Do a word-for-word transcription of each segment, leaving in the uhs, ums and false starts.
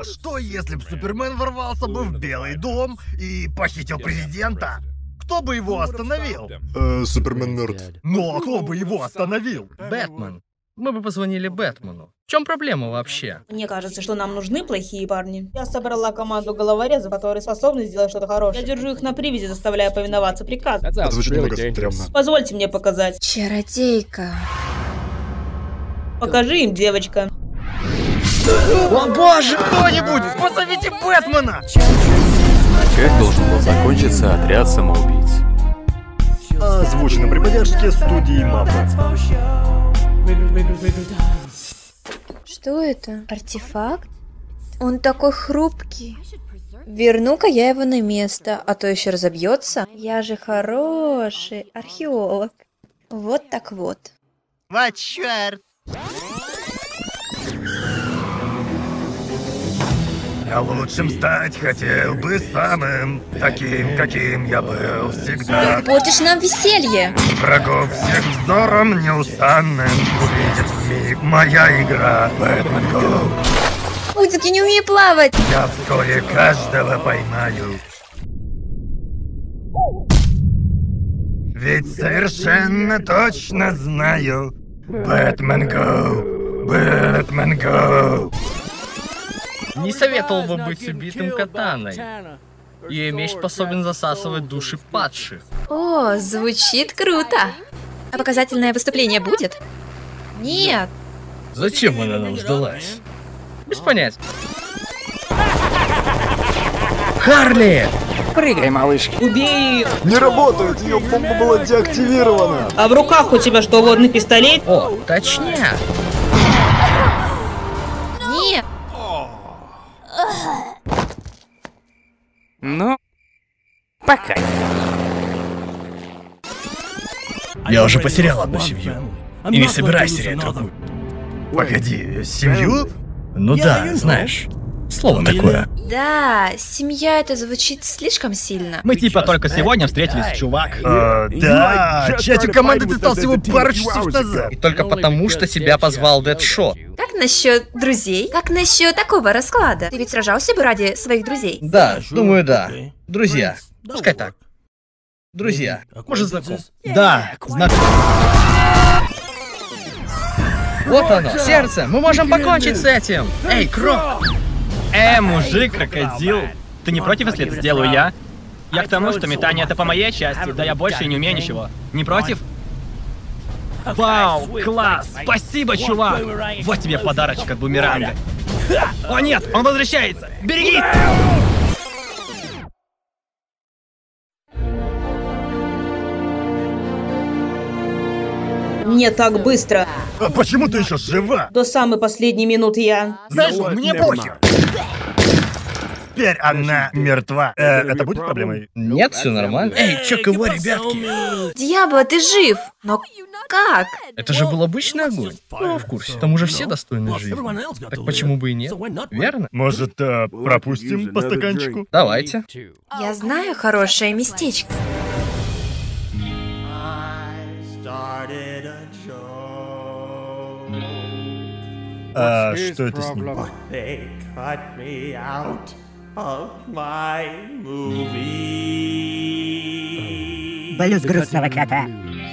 А что если бы Супермен ворвался бы в Белый дом и похитил президента? Кто бы его остановил? Э, Супермен мертв. Ну а кто бы его остановил? Бэтмен. Мы бы позвонили Бэтмену. В чем проблема вообще? Мне кажется, что нам нужны плохие парни. Я собрала команду головорезов, которые способны сделать что-то хорошее. Я держу их на привязи, заставляя повиноваться приказу. Это звучит немного стрёмно. Позвольте мне показать. Чародейка. Покажи им, девочка. О боже, кто-нибудь, позовите Бэтмена! Как должен был закончиться отряд самоубийц? Озвучено при поддержке студии Мапа. Что это? Артефакт? Он такой хрупкий. Верну-ка я его на место, а то еще разобьется. Я же хороший археолог. Вот так вот. Вот черт! Я лучшим стать хотел бы самым, таким, каким я был всегда. Ты портишь нам веселье. Врагов всех взором неустанным увидит вмиг моя игра Бэтмен Гоу. Узик, я не умею плавать. Я вскоре каждого поймаю. Ведь совершенно точно знаю Бэтмен Гоу, Бэтмен Гоу. Не советовал бы быть убитым катаной. Ее меч способен засасывать души падших. О, звучит круто. А показательное выступление будет? Нет. Зачем она нам сдалась? Без понятия. Харли! Прыгай, малышки. Убей ее. Не работает, ее бомба была деактивирована. А в руках у тебя что, водный пистолет? О, точняк. Нет. Ну, пока. Я уже потерял одну семью. И не собираюсь терять другую. Погоди, семью? Ну да, знаешь, слово такое. Да, семья это звучит слишком сильно. Мы типа только сегодня встретились, чувак. А, да, частью команды ты стал всего пару часов назад. И только потому, что тебя позвал Дэдшот. Как насчет друзей? Как насчет такого расклада? Ты ведь сражался бы ради своих друзей? Да, думаю, да. Друзья. Пускай так. Друзья. Может, знаком. Да, знаком. Вот оно, сердце. Мы можем покончить с этим. Эй, Крок! Э, мужик, крокодил. Ты не против, если это сделаю я? Я к тому, что метание это по моей части, да я больше не умею ничего. Не против? Вау, класс! Спасибо, чувак! Вот тебе подарочек от бумеранга. О нет, он возвращается! Береги! Не так быстро. А почему ты еще жива? До самой последней минуты я... Знаешь, мне похер. Теперь она мертва. Э, это будет проблемой? Нет, все нормально. Эй, чё, кого, ребятки? Диабло, ты жив! Но как? Это же был обычный огонь. Ну, в курсе. К тому же все достойны жизни. Так почему бы и нет? Верно? Может, э, пропустим по стаканчику? Давайте. Я знаю хорошее местечко. А что это с ним? Блюз грустного кота.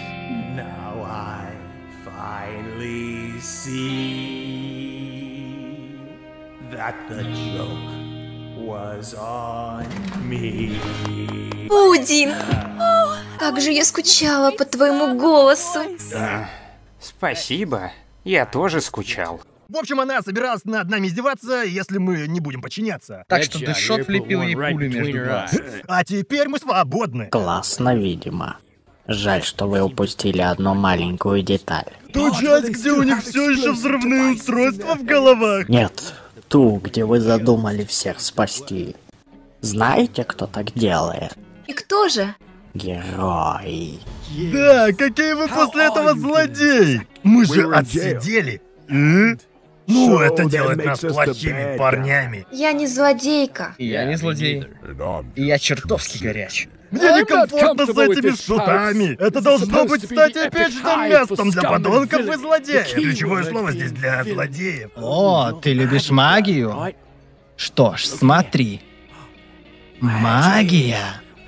Пудинг! О, как же я скучала по твоему голосу. Спасибо. Я тоже скучал. В общем, она собиралась над нами издеваться, если мы не будем подчиняться. Так что Дэдшот влепил ей пулю между глаз. А теперь мы свободны. Классно, видимо. Жаль, что вы упустили одну маленькую деталь. Ту часть, где у них все еще взрывные устройства в головах. Нет, ту, где вы задумали всех спасти. Знаете, кто так делает? И кто же? Герой. Да, какие вы после этого злодеи! Мы же отсидели. И? Ну, это делает нас плохими парнями. Я не злодейка. И я не злодей. И я чертовски горяч. Мне некомфортно с этими шутами. Это должно быть стать эпичным местом для подонков и злодеев. Ключевое слово здесь для злодеев. О, ты любишь магию? Что ж, смотри. Магия.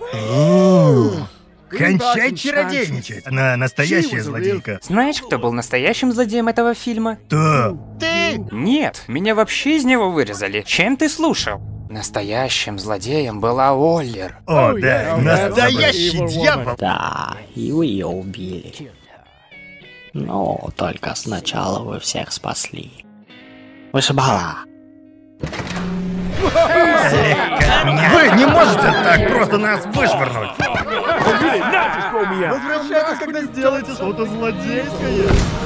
Кончай чародейничать. Она настоящая злодейка. Знаешь, кто был настоящим злодеем этого фильма? Да. Нет, меня вообще из него вырезали. Чем ты слушал? Настоящим злодеем была Оллер. О, да, настоящий дьявол. Да, и вы ее убили. Но только сначала вы всех спасли. Вышибала. Вы не можете так просто нас вышвырнуть. Возвращайтесь, когда сделаете что-то злодейское.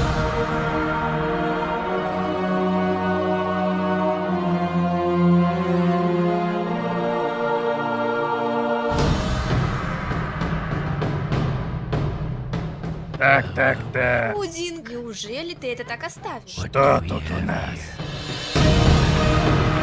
Так, так, так. Пудинг, неужели ты это так оставишь? Что тут у нас?